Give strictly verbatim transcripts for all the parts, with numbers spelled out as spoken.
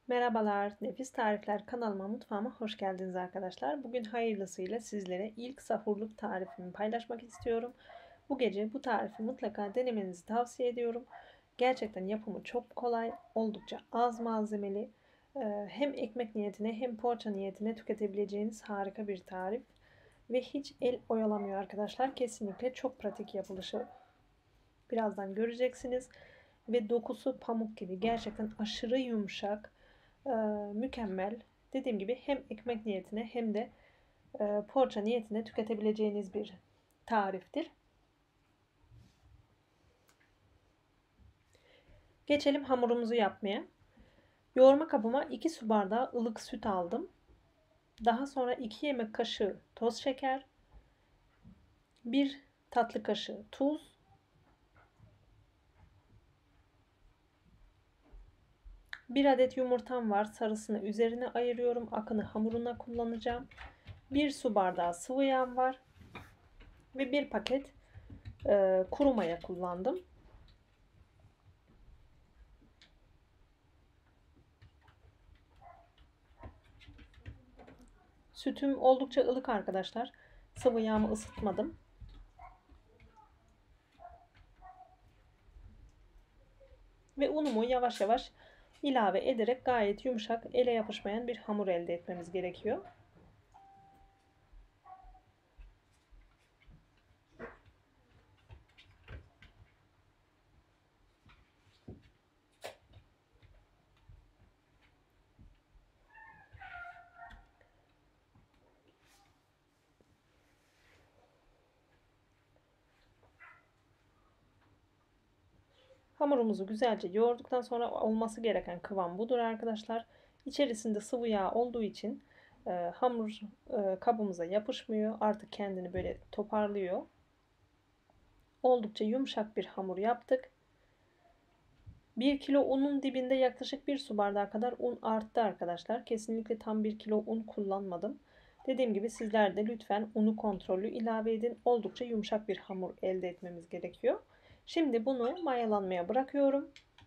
Merhabalar, Nefis Tarifler kanalıma, mutfağıma hoş geldiniz arkadaşlar. Bugün hayırlısıyla sizlere ilk sahurluk tarifimi paylaşmak istiyorum. Bu gece bu tarifi mutlaka denemenizi tavsiye ediyorum. Gerçekten yapımı çok kolay, oldukça az malzemeli. Ee, Hem ekmek niyetine hem poğaça niyetine tüketebileceğiniz harika bir tarif. Ve hiç el oyalamıyor arkadaşlar. Kesinlikle çok pratik yapılışı. Birazdan göreceksiniz. Ve dokusu pamuk gibi, gerçekten aşırı yumuşak. Ee, Mükemmel. Dediğim gibi hem ekmek niyetine hem de e, poğaça niyetine tüketebileceğiniz bir tariftir. Geçelim hamurumuzu yapmaya. Yoğurma kabıma iki su bardağı ılık süt aldım. Daha sonra iki yemek kaşığı toz şeker, bir tatlı kaşığı tuz, bir adet yumurtam var. Sarısını üzerine ayırıyorum. Akını hamuruna kullanacağım. bir su bardağı sıvı yağ var ve bir paket e, kuru maya kullandım. Sütüm oldukça ılık arkadaşlar. Sıvı yağımı ısıtmadım. Ve unumu yavaş yavaş ilave ederek gayet yumuşak, ele yapışmayan bir hamur elde etmemiz gerekiyor. Hamurumuzu güzelce yoğurduktan sonra olması gereken kıvam budur arkadaşlar. İçerisinde sıvı yağ olduğu için e, hamur e, kabımıza yapışmıyor. Artık kendini böyle toparlıyor. Oldukça yumuşak bir hamur yaptık. bir kilo unun dibinde yaklaşık bir su bardağı kadar un arttı arkadaşlar. Kesinlikle tam bir kilo un kullanmadım. Dediğim gibi sizler de lütfen unu kontrollü ilave edin. Oldukça yumuşak bir hamur elde etmemiz gerekiyor. Şimdi bunu mayalanmaya bırakıyorum.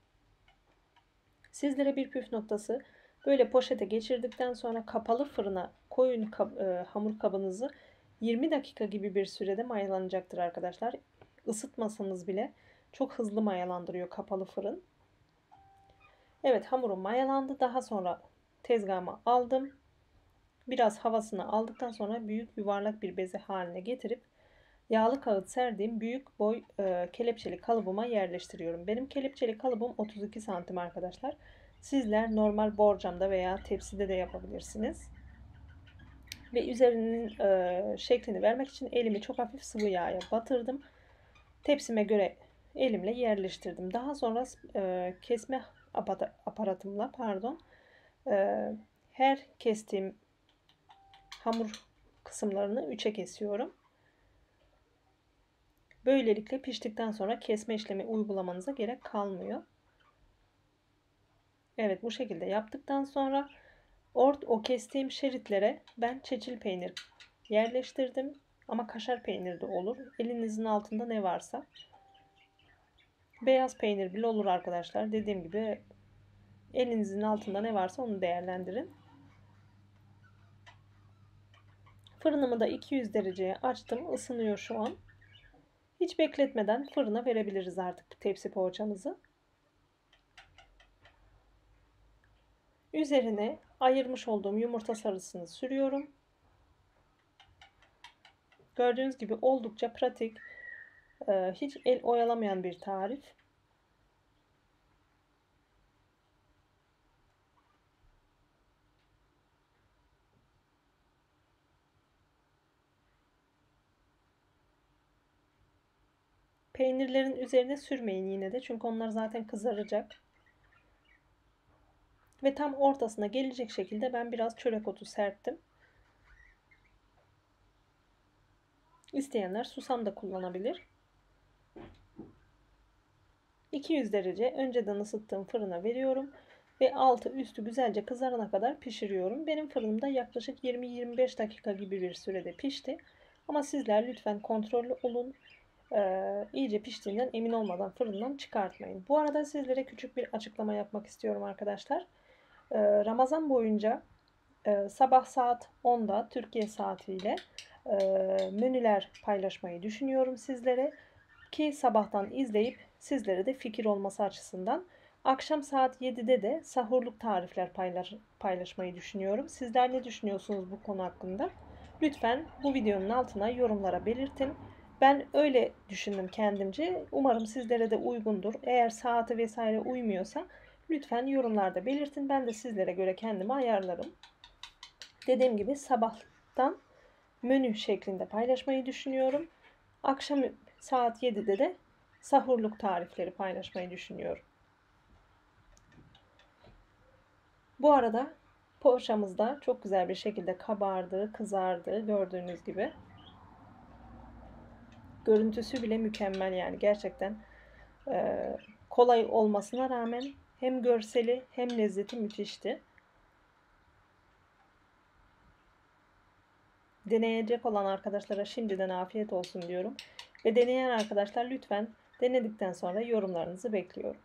Sizlere bir püf noktası: böyle poşete geçirdikten sonra kapalı fırına koyun kab e, hamur kabınızı. yirmi dakika gibi bir sürede mayalanacaktır arkadaşlar. Isıtmasanız bile çok hızlı mayalandırıyor kapalı fırın. Evet, hamurum mayalandı. Daha sonra tezgahıma aldım. Biraz havasını aldıktan sonra büyük yuvarlak bir beze haline getirip yağlı kağıt serdiğim büyük boy e, kelepçeli kalıbıma yerleştiriyorum. Benim kelepçeli kalıbım otuz iki santim arkadaşlar. Sizler normal borcamda veya tepside de yapabilirsiniz. Ve üzerinin e, şeklini vermek için elimi çok hafif sıvı yağa batırdım. Tepsime göre elimle yerleştirdim. Daha sonra e, kesme aparatımla pardon e, her kestiğim hamur kısımlarını üçe kesiyorum. Böylelikle piştikten sonra kesme işlemi uygulamanıza gerek kalmıyor. Evet, bu şekilde yaptıktan sonra ort o kestiğim şeritlere ben çeçil peynir yerleştirdim. Ama kaşar peynir de olur. Elinizin altında ne varsa. Beyaz peynir bile olur arkadaşlar. Dediğim gibi elinizin altında ne varsa onu değerlendirin. Fırınımı da iki yüz dereceye açtım. Isınıyor şu an. Hiç bekletmeden fırına verebiliriz artık tepsi poğaçamızı. Üzerine ayırmış olduğum yumurta sarısını sürüyorum. Gördüğünüz gibi oldukça pratik, hiç el oyalamayan bir tarif. Peynirlerin üzerine sürmeyin yine de, çünkü onlar zaten kızaracak. Ve tam ortasına gelecek şekilde ben biraz çörek otu serptim. İsteyenler susam da kullanabilir. iki yüz derece önceden ısıttığım fırına veriyorum ve altı üstü güzelce kızarana kadar pişiriyorum. Benim fırınımda yaklaşık yirmi yirmi beş dakika gibi bir sürede pişti. Ama sizler lütfen kontrollü olun. Ee, iyice piştiğinden emin olmadan fırından çıkartmayın. Bu arada sizlere küçük bir açıklama yapmak istiyorum arkadaşlar. Ee, Ramazan boyunca e, sabah saat onda Türkiye saatiyle e, menüler paylaşmayı düşünüyorum sizlere. Ki sabahtan izleyip sizlere de fikir olması açısından. Akşam saat yedide de sahurluk tarifler paylaş, paylaşmayı düşünüyorum. Sizler ne düşünüyorsunuz bu konu hakkında? Lütfen bu videonun altına yorumlara belirtin. Ben öyle düşündüm kendimce. Umarım sizlere de uygundur. Eğer saati vesaire uymuyorsa lütfen yorumlarda belirtin. Ben de sizlere göre kendimi ayarlarım. Dediğim gibi sabahtan menü şeklinde paylaşmayı düşünüyorum. Akşam saat yedide de sahurluk tarifleri paylaşmayı düşünüyorum. Bu arada poğaçamız da çok güzel bir şekilde kabardı, kızardı gördüğünüz gibi. Görüntüsü bile mükemmel yani gerçekten e, kolay olmasına rağmen hem görseli hem lezzeti müthişti. Deneyecek olan arkadaşlara şimdiden afiyet olsun diyorum. Ve deneyen arkadaşlar lütfen denedikten sonra yorumlarınızı bekliyorum.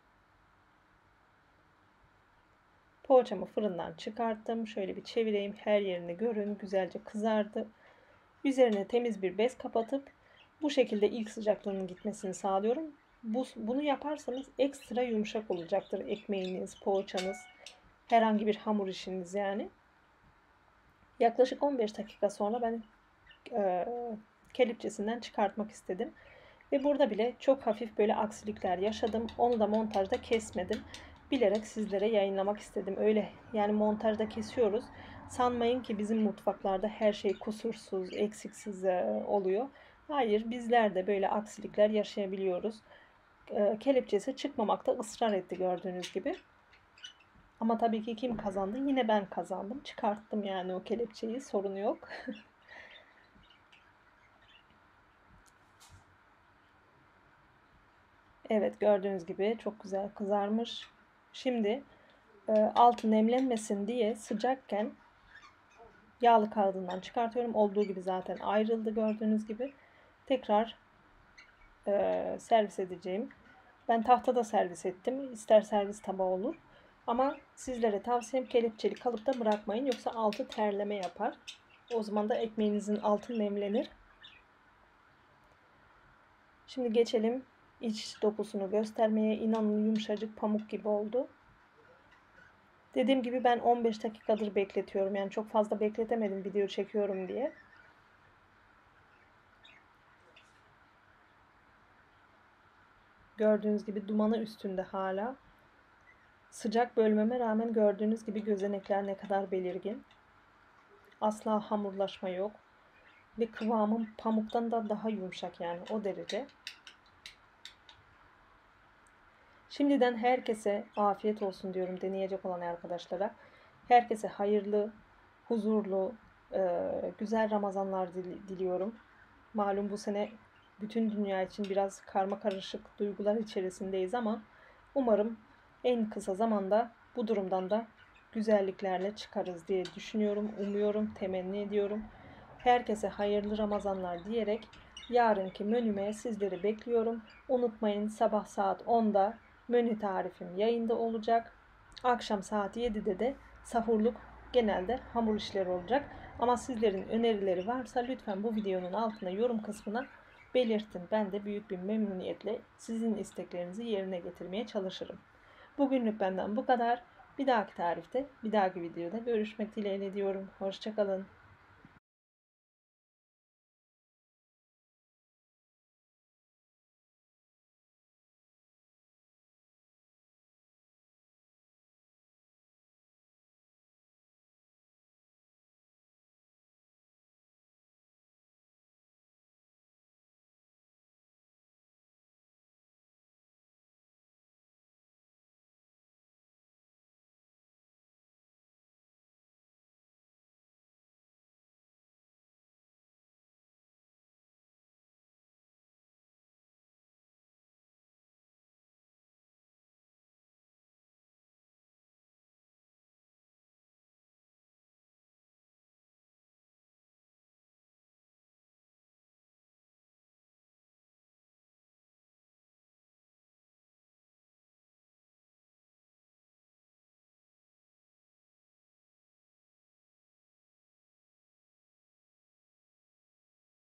Poğaçamı fırından çıkarttım. Şöyle bir çevireyim. Her yerini görün. Güzelce kızardı. Üzerine temiz bir bez kapatıp bu şekilde ilk sıcaklığının gitmesini sağlıyorum. Bu, bunu yaparsanız ekstra yumuşak olacaktır ekmeğiniz, poğaçanız, herhangi bir hamur işiniz yani. Yaklaşık on beş dakika sonra ben e, kelepçesinden çıkartmak istedim. Ve burada bile çok hafif böyle aksilikler yaşadım. Onu da montajda kesmedim. Bilerek sizlere yayınlamak istedim. Öyle yani montajda kesiyoruz. Sanmayın ki bizim mutfaklarda her şey kusursuz, eksiksiz e, oluyor. Hayır, bizler de böyle aksilikler yaşayabiliyoruz. E, kelepçesi çıkmamakta ısrar etti gördüğünüz gibi. Ama tabii ki kim kazandı? Yine ben kazandım. Çıkarttım yani o kelepçeyi, sorun yok. Evet, gördüğünüz gibi çok güzel kızarmış. Şimdi e, altı nemlenmesin diye sıcakken yağlı kağıdından çıkartıyorum. Olduğu gibi zaten ayrıldı gördüğünüz gibi. Tekrar e, servis edeceğim. Ben tahtada servis ettim. İster servis tabağı olur. Ama sizlere tavsiyem kelepçeli kalıpta bırakmayın. Yoksa altı terleme yapar. O zaman da ekmeğinizin altı nemlenir. Şimdi geçelim iç dokusunu göstermeye. İnanın yumuşacık pamuk gibi oldu. Dediğim gibi ben on beş dakikadır bekletiyorum. Yani çok fazla bekletemedim video çekiyorum diye. Gördüğünüz gibi dumanı üstünde hala. Sıcak bölmeme rağmen gördüğünüz gibi gözenekler ne kadar belirgin. Asla hamurlaşma yok. Ve kıvamım pamuktan da daha yumuşak yani o derece. Şimdiden herkese afiyet olsun diyorum deneyecek olan arkadaşlara. Herkese hayırlı, huzurlu, güzel Ramazanlar diliyorum. Malum bu sene bütün dünya için biraz karma karışık duygular içerisindeyiz ama umarım en kısa zamanda bu durumdan da güzelliklerle çıkarız diye düşünüyorum, umuyorum, temenni ediyorum. Herkese hayırlı Ramazanlar diyerek yarınki menüme sizleri bekliyorum. Unutmayın sabah saat onda menü tarifim yayında olacak. Akşam saat yedide de sahurluk genelde hamur işleri olacak. Ama sizlerin önerileri varsa lütfen bu videonun altına yorum kısmına belirtin. Ben de büyük bir memnuniyetle sizin isteklerinizi yerine getirmeye çalışırım. Bugünlük benden bu kadar. Bir dahaki tarifte, bir dahaki videoda görüşmek dileğiyle diyorum. Hoşçakalın.